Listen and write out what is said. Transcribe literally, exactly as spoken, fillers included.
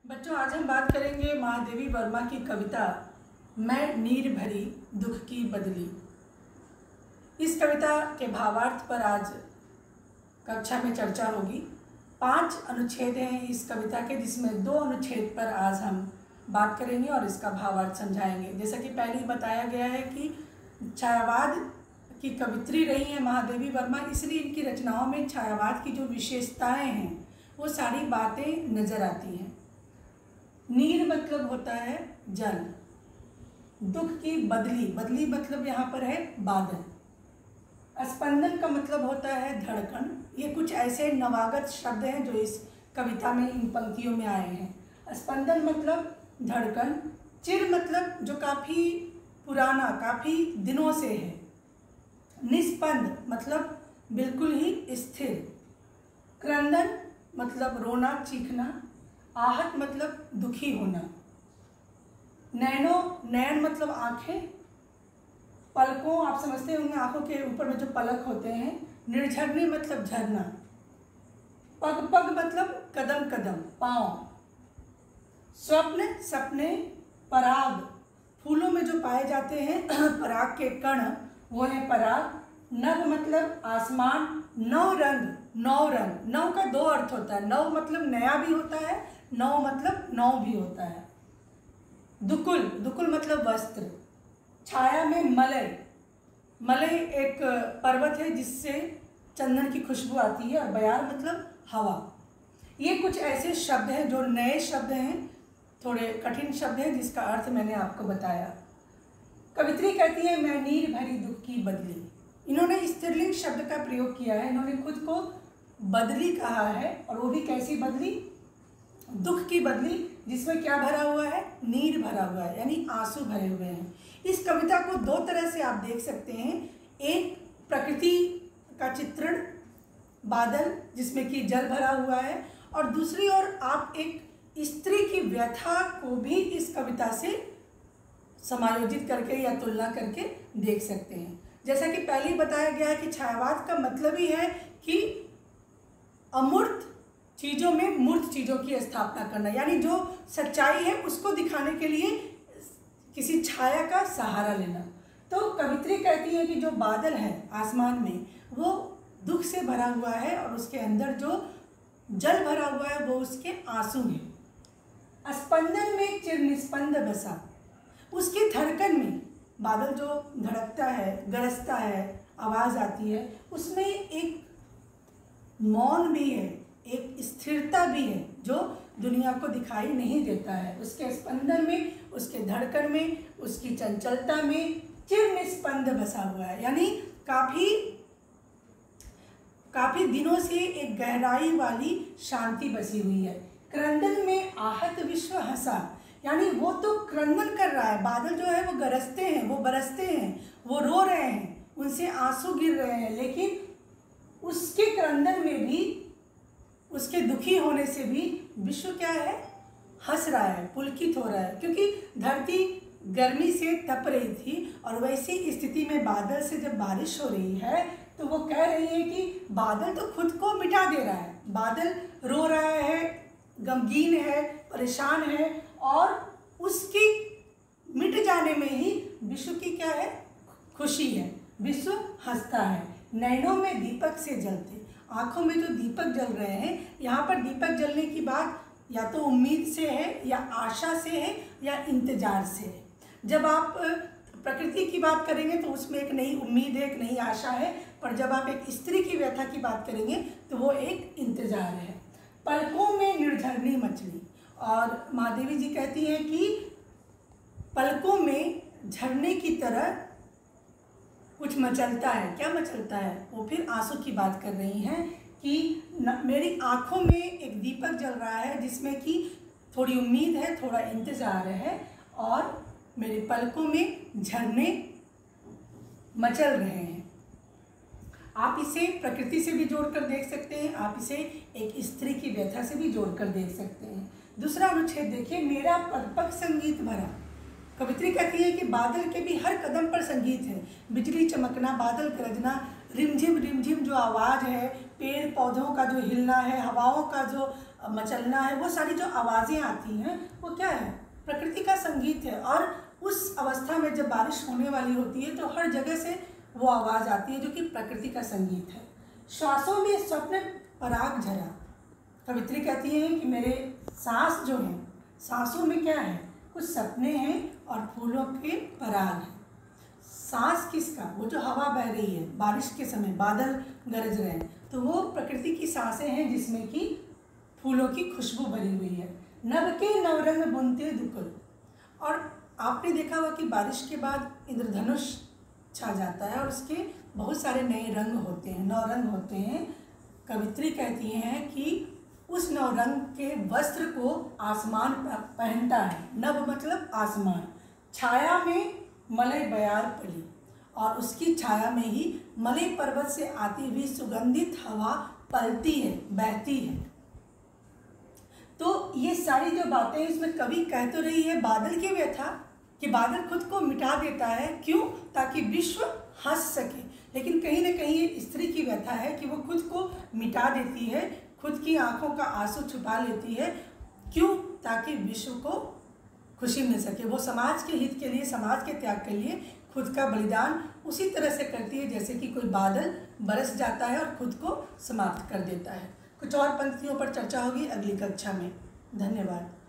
बच्चों, आज हम बात करेंगे महादेवी वर्मा की कविता मैं नीर भरी दुख की बदली। इस कविता के भावार्थ पर आज कक्षा में चर्चा होगी। पांच अनुच्छेद हैं इस कविता के, जिसमें दो अनुच्छेद पर आज हम बात करेंगे और इसका भावार्थ समझाएंगे। जैसा कि पहले ही बताया गया है कि छायावाद की कवित्री रही हैं महादेवी वर्मा, इसलिए इनकी रचनाओं में छायावाद की जो विशेषताएं हैं वो सारी बातें नजर आती हैं। नीर मतलब होता है जल, दुख की बदली, बदली मतलब यहाँ पर है बादल। स्पंदन का मतलब होता है धड़कन। ये कुछ ऐसे नवागत शब्द हैं जो इस कविता में इन पंक्तियों में आए हैं। स्पंदन मतलब धड़कन, चिर मतलब जो काफ़ी पुराना, काफ़ी दिनों से है, निस्पंद मतलब बिल्कुल ही स्थिर, क्रंदन मतलब रोना चीखना, आहत मतलब दुखी होना, नैनो नैन मतलब आँखें, पलकों आप समझते होंगे आँखों के ऊपर में जो पलक होते हैं, निर्झरने मतलब झरना, पग पग मतलब कदम कदम पाँव, स्वप्न सपने, पराग फूलों में जो पाए जाते हैं पराग के कण वो है पराग, नभ मतलब आसमान, नौ रंग, नौ रंग, नौ का दो अर्थ होता है, नौ मतलब नया भी होता है, नौ मतलब नौ भी होता है। दुकुल, दुकुल मतलब वस्त्र, छाया में मलय, मलय एक पर्वत है जिससे चंदन की खुशबू आती है, और बयार मतलब हवा। ये कुछ ऐसे शब्द हैं जो नए शब्द हैं, थोड़े कठिन शब्द हैं जिसका अर्थ मैंने आपको बताया। कवित्री कहती है मैं नीर भरी दुख की बदली। इन्होंने स्त्रीलिंग शब्द का प्रयोग किया है, इन्होंने खुद को बदली कहा है, और वो भी कैसी बदली? दुख की बदली, जिसमें क्या भरा हुआ है? नीर भरा हुआ है, यानी आंसू भरे हुए हैं। इस कविता को दो तरह से आप देख सकते हैं। एक प्रकृति का चित्रण, बादल जिसमें कि जल भरा हुआ है, और दूसरी ओर आप एक स्त्री की व्यथा को भी इस कविता से समायोजित करके या तुलना करके देख सकते हैं। जैसा कि पहले ही बताया गया है कि छायावाद का मतलब ही है कि अमूर्त चीज़ों में मूर्त चीज़ों की स्थापना करना, यानी जो सच्चाई है उसको दिखाने के लिए किसी छाया का सहारा लेना। तो कवित्री कहती है कि जो बादल है आसमान में वो दुख से भरा हुआ है, और उसके अंदर जो जल भरा हुआ है वो उसके आंसू हैं। स्पंदन में चिर निस्पंद बसा, उसकी धड़कन में बादल जो धड़कता है, गरजता है, आवाज़ आती है, उसमें एक मौन भी है, एक स्थिरता भी है जो दुनिया को दिखाई नहीं देता है। उसके स्पंदन में, उसके धड़कन में, उसकी चंचलता में चिर निस्पंद बसा हुआ है, यानी काफ़ी काफ़ी दिनों से एक गहराई वाली शांति बसी हुई है। क्रंदन में आहत विश्व हंसा, यानी वो तो क्रंदन कर रहा है, बादल जो है वो गरजते हैं, वो बरसते हैं, वो रो रहे हैं, उनसे आंसू गिर रहे हैं, लेकिन उसके क्रंदन में भी, उसके दुखी होने से भी विश्व क्या है? हंस रहा है, पुलकित हो रहा है, क्योंकि धरती गर्मी से तप रही थी, और वैसी स्थिति में बादल से जब बारिश हो रही है तो वो कह रही है कि बादल तो खुद को मिटा दे रहा है, बादल रो रहा है, गमगीन है, परेशान है, और उसकी मिट जाने में ही विश्व की क्या है? खुशी है, विश्व हंसता है। नैनों में दीपक से जलते, आंखों में जो दीपक जल रहे हैं, यहाँ पर दीपक जलने की बात या तो उम्मीद से है, या आशा से है, या इंतजार से है। जब आप प्रकृति की बात करेंगे तो उसमें एक नई उम्मीद है, एक नई आशा है, पर जब आप एक स्त्री की व्यथा की बात करेंगे तो वो एक इंतजार है। पलकों में निर्झरनी मछली, और महादेवी जी कहती हैं कि पलकों में झरने की तरह कुछ मचलता है। क्या मचलता है? वो फिर आंसू की बात कर रही हैं कि न, मेरी आंखों में एक दीपक जल रहा है जिसमें कि थोड़ी उम्मीद है, थोड़ा इंतजार है, और मेरे पलकों में झरने मचल रहे हैं। आप इसे प्रकृति से भी जोड़कर देख सकते हैं, आप इसे एक स्त्री की व्यथा से भी जोड़कर देख सकते हैं। दूसरा अनुच्छेद देखिए, मेरा पग पग संगीत भरा। कवित्री कहती है कि बादल के भी हर कदम पर संगीत है, बिजली चमकना, बादल गरजना, रिमझिम रिमझिम जो आवाज़ है, पेड़ पौधों का जो हिलना है, हवाओं का जो मचलना है, वो सारी जो आवाज़ें आती हैं वो क्या है, प्रकृति का संगीत है। और उस अवस्था में जब बारिश होने वाली होती है तो हर जगह से वो आवाज़ आती है जो कि प्रकृति का संगीत है। श्वासों में स्वप्न पराग झरा, कवित्री कहती हैं कि मेरे सांस जो हैं, सांसों में क्या है, कुछ सपने हैं और फूलों के पराग हैं। सांस किसका, वो जो हवा बह रही है बारिश के समय, बादल गरज रहे हैं, तो वो प्रकृति की सांसें हैं जिसमें कि फूलों की खुशबू भरी हुई है। नभ के नवरंग बुनते दुकुल, और आपने देखा होगा कि बारिश के बाद इंद्रधनुष छा जाता है और उसके बहुत सारे नए रंग होते हैं, नौ रंग होते हैं। कवित्री कहती हैं कि उस नौ रंग के वस्त्र को आसमान पहनता है। नभ मतलब आसमान, छाया में मलय बयार पली, और उसकी छाया में ही मलय पर्वत से आती हुई सुगंधित हवा पलती है, बहती है। तो ये सारी जो बातें इसमें कवि कह तो रही है बादल की व्यथा, कि बादल खुद को मिटा देता है, क्यों, ताकि विश्व हंस सके। लेकिन कहीं ना कहीं ये स्त्री की व्यथा है कि वो खुद को मिटा देती है, खुद की आंखों का आंसू छुपा लेती है, क्यों, ताकि विश्व को खुशी मिल सके। वो समाज के हित के लिए, समाज के त्याग के लिए खुद का बलिदान उसी तरह से करती है जैसे कि कोई बादल बरस जाता है और खुद को समाप्त कर देता है। कुछ और पंक्तियों पर चर्चा होगी अगली कक्षा में। धन्यवाद।